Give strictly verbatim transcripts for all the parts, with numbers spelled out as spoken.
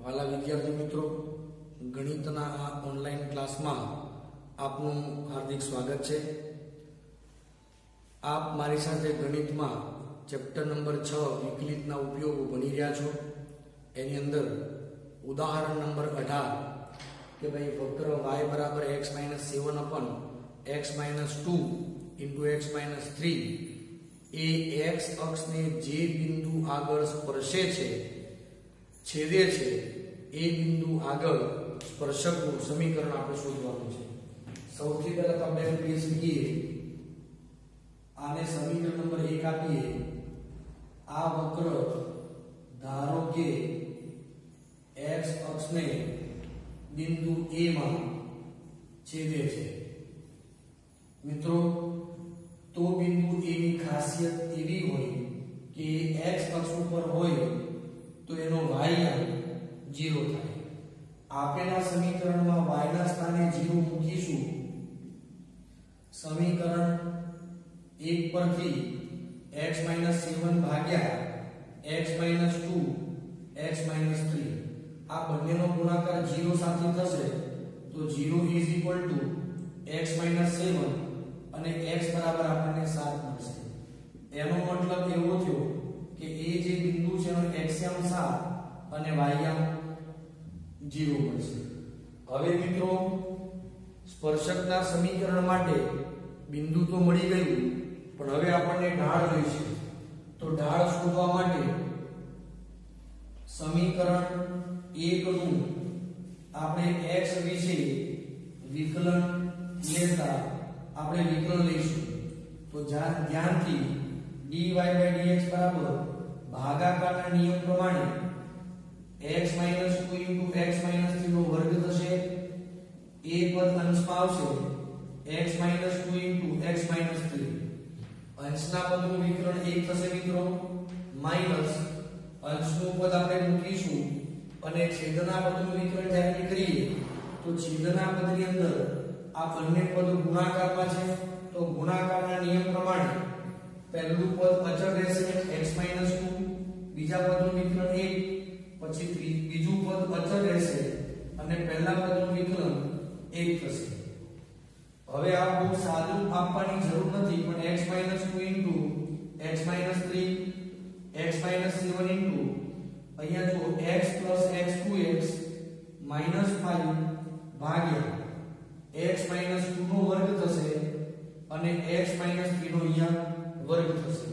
વાલા વિદ્યાર્થી મિત્રો, ગણિતના આ ઓનલાઈન ક્લાસમાં આપનું હાર્દિક સ્વાગત છે. આપ મારી સાથે ગણિતમાં ચેપ્ટર નંબર છ વિકલિતના ઉપયોગો ભણી રહ્યા છો. એની અંદર ઉદાહરણ નંબર અઢાર કે ભાઈ વક્ર y બરાબર x માઇનસ સેવન અપન x minus two into x minus three એ x અક્ષને જે બિંદુ આગળ સ્પર્શે છે છેદે છે એ બિંદુ આગળ સ્પર્શકનું સમીકરણ આપણે શોધવાનું છે. સૌથી પહેલા તો આપણે કહી શકીએ, આને સમીકરણ નંબર એક આપીએ. આ વક્ર ધારો કે x અક્ષને બિંદુ A માં છેદે છે. મિત્રો, તો બિંદુ A ની ખાસિયત એવી હોય કે x અક્ષ ઉપર હોય તો એનો y ઝીરો થાય. આપેલા સમીકરણમાં y ના સ્થાને ઝીરો મૂકીશું. સમીકરણ એક પરથી x સેવન ભાગ્યા x ટુ x થ્રી આ બંનેનો ગુણાકાર ઝીરો સાથે થશે તો zero is equal to x seven અને x બરાબર આપણને સાત મળશે. એનો મતલબ એવો થયો કે એ જે બિંદુ છે એનો x યામ સાત અને y યામ ઝીરો મળશે. હવે મિત્રો, સ્પર્શકના સમીકરણ માટે બિંદુ તો મળી ગયું, પણ હવે આપણને ઢાળ જોઈશે. તો ઢાળ શોધવા માટે સમીકરણ એક નું આપણે x વિશે વિકલન લેતા આપણે વિકલન લઈશું. તો ધ્યાનથી dy dx બરાબર ભાગાકારના નિયમ પ્રમાણે x two into x three નો વર્ગ થશે. એ પદ અંશમાં આવશે x two into x three. અંશના પદનું વિકલન એક થશે મિત્રો, માઈનસ અંશનું પદ આપણે મૂકીશું અને છેદના પદનું વિકલન જ્યારે કરીએ તો છેદના પદની અંદર આ બંને પદ ગુણાકારમાં છે. તો ગુણાકારના નિયમ પ્રમાણે પહેલું પદ અચળ રહેશે x ટુ, બીજા પદનું વિકલન એક, પછી બીજું પદ અચળ રહેશે અને પહેલા પદનું વિકલન એક થશે. હવે આ બહુ સાદું આપવાની જરૂર નથી, પણ x two into x three x seven into અહીંયા જો x plus x two x minus five ભાગ્યા x ટુ નો વર્ગ થશે અને x થ્રી નો અહીંયા વર્ગ થશે.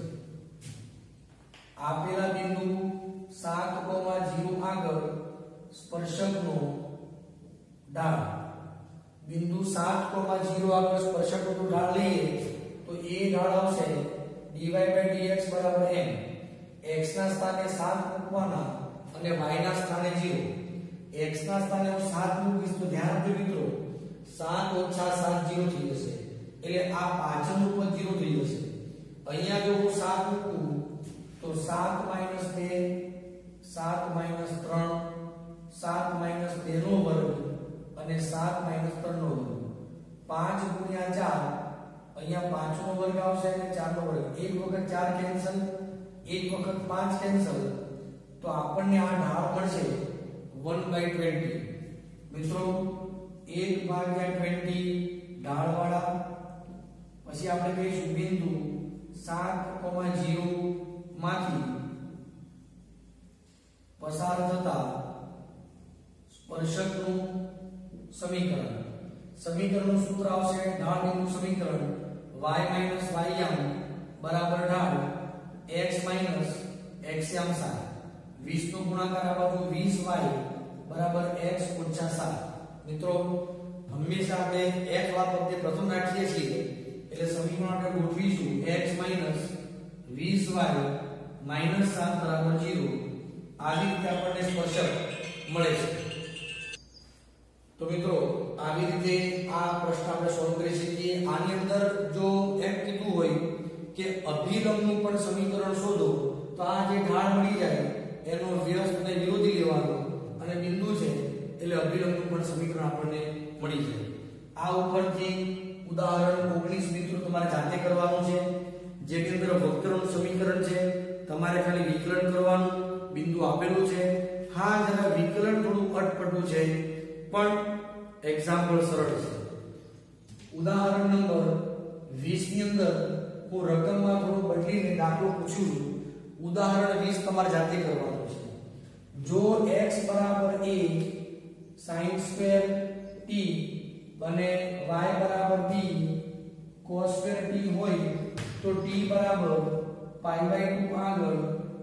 આપેલા બિંદુ સાત ઝીરો આગળ સ્પર્શકનો ઢાળ. બિંદુ સાત ઝીરો આગળ સ્પર્શકનો ઢાળ લઈએ તો એ ઢાળ આવશે dy dx બરાબર m. x ના સ્થાને સાત મૂકવાના અને y ના સ્થાને ઝીરો. x ના સ્થાને હું સાત મૂકીશ તો ધ્યાન આપજો મિત્રો, સાત ઓછા સાત ઝીરો થઈ જશે, એટલે આ પાછળનું પદ ઝીરો થઈ જશે. અહીંયા જો હું સાત મૂકું તો સાત માઈનસ બે, સાત માઈનસ ત્રણ, સાત માઈનસ બે નો વર્ગ અને સાત માઈનસ ત્રણ નો વર્ગ. પાંચ ગુણ્યા ચાર, અહીંયા પાંચ નો વર્ગ આવશે અને ચાર નો વર્ગ. એક વખત ચાર કેન્સલ, એક વખત પાંચ કેન્સલ, તો આપણને આ ઢાળ મળશે વન બાય ટ્વેન્ટી. મિત્રો, એક ભાગ્યા ટ્વેન્ટી ઢાળવાળા. પછી આપણે કહીશું બિંદુ સાત ઝીરો માંથી પસાર થતા સ્પર્શકનું સમીકરણ. સમીકરણનું સૂત્ર આવશે ઢાળ બિંદુ સમીકરણ y માઈનસ y યામ બરાબર ઢાળ x માઈનસ x યામ સાત. વીસ નો ગુણાકાર આ બાજુ વીસ y બરાબર x ઓછા સાત. મિત્રો, હંમેશા આપણે x વાળા પદને પ્રથમ રાખીએ છીએ, એટલે સમીકરણ આપણે ગોઠવીશું x માઈનસ વીસ y માઈનસ સાત બરાબર ઝીરો. આવી રીતે આપણને સ્પર્શક મળે છે. તો મિત્રો, આવી રીતે આ પ્રશ્ન આપણે સોલ્વ કરી શકીએ. આની અંદર જો એમ કીધું હોય કે અભિલંબનું પણ સમીકરણ શોધો, તો આ જે ઢાળ મળી જાય એનો વ્યસ્ત અને વિરોધી લેવાનો અને બિંદુ છે એટલે અભિલંબનું પણ સમીકરણ આપણને મળી જાય. આ ઉપરથી ઉદાહરણ ઓગણીસ મિત્રો તમારે જાતે કરવાનું છે, જેની અંદર વક્રનું સમીકરણ છે. તમારે ખાલી વિકલન કરવાનું, બિંદુ આપેલું છે. હા, જરા વિકલન પડતું છે, પણ એક્ઝામ્પલ સરળ છે. ઉદાહરણ નંબર વીસ ની અંદર હું રકમમાં થોડું બદલીને દાખલો પૂછું છું. ઉદાહરણ વીસ તમારે જાતે કરવાનું છે. જો x બરાબર a sin સ્ક્વેર t અને y બરાબર b cos સ્ક્વેર t હોય તો t બરાબર પાઈ બાય ટુ આગળ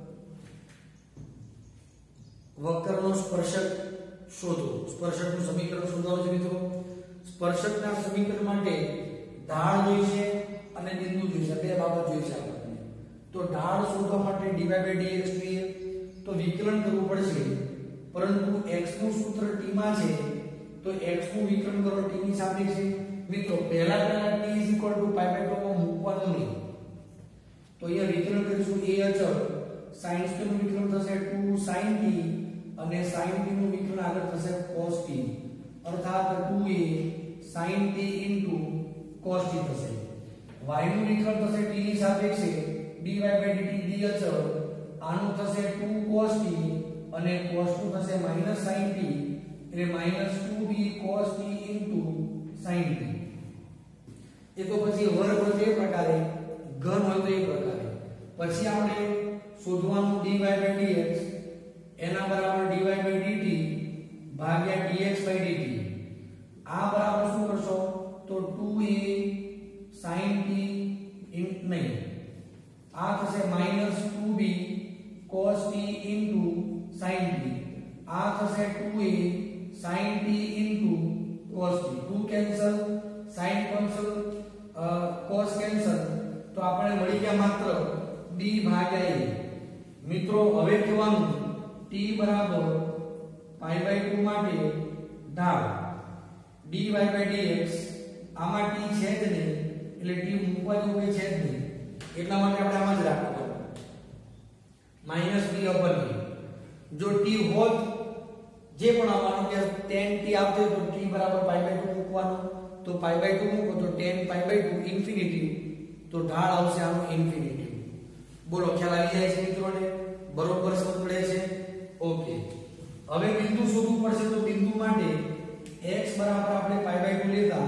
વક્રનો સ્પર્શક શોધો. સ્પર્શકનું સમીકરણ શોધવાનું છે મિત્રો. સ્પર્શકના સમીકરણ માટે ઢાળ જોઈશે અને બિંદુ જોઈશે, બે બાબત જોઈશે આપણને. તો ઢાળ શોધવા માટે dy by dx જોઈએ, તો વિકલન કરવું પડશે. પરંતુ x નું સૂત્ર t માં છે, તો x નું વિકલન કરો t ની સાપેક્ષે. મિત્રો પહેલા પહેલા t પાઈ બાય ટુ માં મૂકવાનું નહીં. તો અહીંયા વિકલન કરીશું. a અચળ sin સ્ક્વેર નું વિકલન થશે ટુ sin t અને sin t નું વિકલન આગળ થશે cos t, અર્થાત two a sin t cos t થશે. y નું વિકલન થશે t ની સાપેક્ષે dy by dt d અચળ, આનું થશે ટુ cos t અને cos નું થશે minus sin t એટલે minus two b cos t sin t. એ તો પછી વર્ગ હોય તો એ પ્રકારે, ઘન હોય તો એ પ્રકારે. પછી આપણે શોધવાનું dy by dx એના બરાબર dy by dt ભાગ્યા dx by dt. આ બરાબર શું કરશો તો two a sin t in નહીં, આ થશે minus two b cos t sin t, આ થશે two a sin t cos t. Two cancel, sin cancel, cos cancel, તો આપણે મળી ગયા માત્ર d ભાગ્યા a. મિત્રો હવે કહેવાનું t બરાબર પાઈ બાય ટુ માટે ઢાળ dy by dx, આમાં t છે જ નહીં એટલે t મૂકવા જેવું કઈ છે જ નહીં, એટલા માટે આપણે આમાં જ રાખવાનું માઈનસ b અપર a. જો t હોત જે પણ આવવાનું કે tan t આવતો તો t બરાબર પાઈ બાય ટુ મૂકવાનું, તો પાઈ બાય ટુ મૂકો તો tan pi by two infinity, તો ઢાળ આવશે આનો ઇન્ફિનિટી. બોલો ખ્યાલ આવી જાય છે મિત્રોને? બરોબર સમજ પડે છે? ઓકે. હવે બિંદુ શોધવું પડશે. તો બિંદુ માટે x બરાબર આપણે પાઈ બાય ટુ લેતા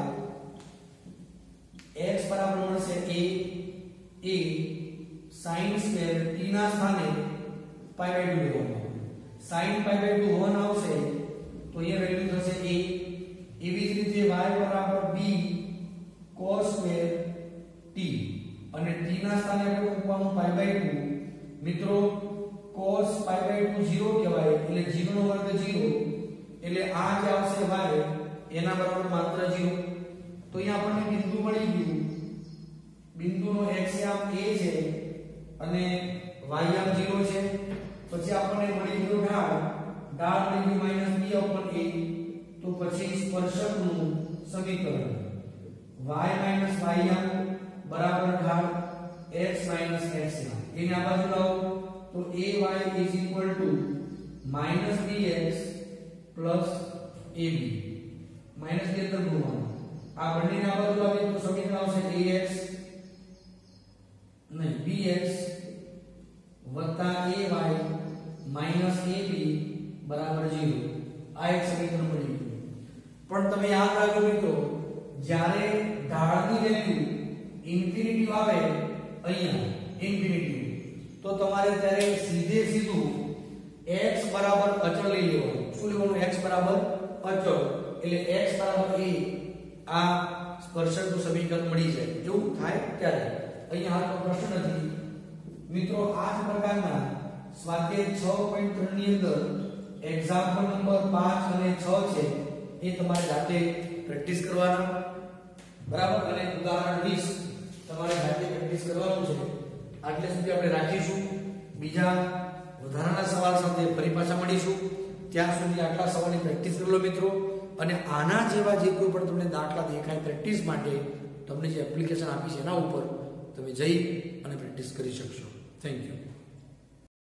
x બરાબર મળશે a a sin square t ના સ્થાને પાઈ બાય ટુ લેવાનું. sin pi by two one આવશે તો અહીંયા વેલ્યુ થશે a. એવી જ રીતે y બરાબર b cos સ્ક્વેર t અને t ના સ્થાને આપણે મૂકવાનું પાઈ બાય ટુ. મિત્રો cos pi by two zero કહેવાય એટલે ઝીરો નો વર્ગ ઝીરો એટલે આ જે આવશે y એના બરાબર માત્ર ઝીરો. તો અહીંયા આપણને બિંદુ મળી ગયું. બિંદુનો x આમ a છે અને y આમ ઝીરો છે. પછી આપણને મળી ગયું ઢાળ, ઢાળ મળી ગયું માઈનસ b અપન a. તો પછી સ્પર્શકનું સમીકરણ y માઈનસ y આમ બરાબર ઢાળ x માઈનસ x આમ. એને આ બાજુ લાવો તો ay is equal to minus bx plus ab. Minus ની અંદર ગુણવાનું. આ બંનેને આ બાજુ આવે તો સમીકરણ આવશે ax નહીં bx વત્તા ay માઈનસ ab બરાબર ઝીરો. આ એક સમીકરણ મળી ગયું. પણ તમે યાદ રાખજો મિત્રો, જ્યારે ઢાળની વેલ્યુ ઇન્ફિનિટી આવે અહીંયા ઇન્ફિનિટી, તો તમારે ત્યારે સીધે સીધું x બરાબર અચળ લઈ લેવાનું. શું લેવાનું? x બરાબર અચળ એટલે x બરાબર a. આ સ્પર્શકનું સમીકરણ મળી જાય. જો થાય ત્યારે અહીંયા હાલ પ્રશ્ન નથી મિત્રો. આ જ પ્રકારના સ્વાધ્યાય છ પોઈન્ટ ત્રણ ની અંદર એક્ઝામ્પલ નંબર પાંચ અને છ છે, એ તમારે જાતે પ્રેક્ટિસ કરવાના, બરાબર. અને ઉદાહરણ વીસ તમારે જાતે પ્રેક્ટિસ કરવાનું છે. આટલે સુધી આપણે રાખીશું. બીજા વધારાના સવાલ સાથે ફરી પાછા મળીશું. ત્યાં સુધી આટલા સવાલની પ્રેક્ટિસ કરી લો મિત્રો. અને આના જેવા જે કોઈ પણ તમને દાખલા દેખાય પ્રેક્ટિસ માટે, તમને જે એપ્લિકેશન આપી છે એના ઉપર તમે જઈ અને પ્રેક્ટિસ કરી શકશો. Thank you.